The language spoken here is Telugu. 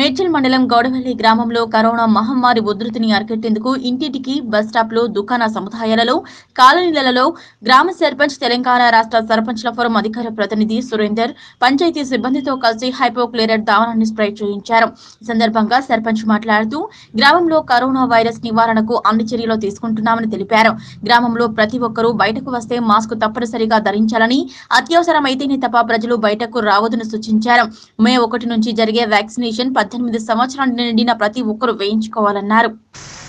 మేడ్చల్ మండలం గౌడవల్లి గ్రామంలో కరోనా మహమ్మారి ఉధృతిని అరికట్టేందుకు ఇంటింటికి బస్ స్టాప్లు, దుకాణ సముదాయాలలో, కాలనీలలో గ్రామ సర్పంచ్, తెలంగాణ రాష్ట్ర సర్పంచ్ల ఫోరం అధికార ప్రతినిధి సురేందర్ పంచాయతీ సిబ్బందితో కలిసి హైపోక్లోరైడ్ ద్రావణాన్ని స్ప్రే చేయించారు. ఈ సందర్భంగా సర్పంచ్ మాట్లాడుతూ గ్రామంలో కరోనా వైరస్ నివారణకు అన్ని చర్యలు తీసుకుంటున్నామని తెలిపారు. గ్రామంలో ప్రతి ఒక్కరూ బయటకు వస్తే మాస్క్ తప్పనిసరిగా ధరించాలని, అత్యవసరమైతేనే తప్ప ప్రజలు బయటకు రావద్దని సూచించారు. మే 1 నుంచి జరిగే వ్యాక్సినేషన్ 18 సంవత్సరాలు నిండిన ప్రతి ఒక్కరూ వేయించుకోవాలన్నారు.